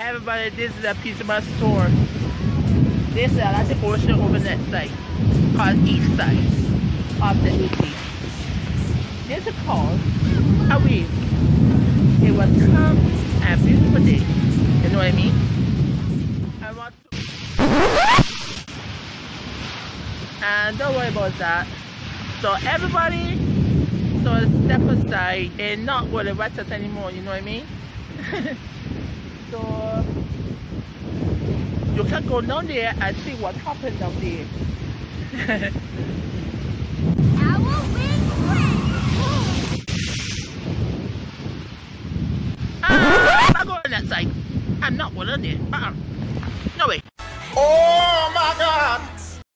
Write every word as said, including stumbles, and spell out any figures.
Everybody, this is a piece of my store. This is like the ocean over that side, called east side of the city. This is called a wave. It was calm and beautiful day. You know what I mean? I want to... And don't worry about that. So everybody, so step aside and not worry about us anymore. You know what I mean? So you can go down there and see what happened down there. I will win Ah, I'm not going that side. I'm not going on there. Uh-uh.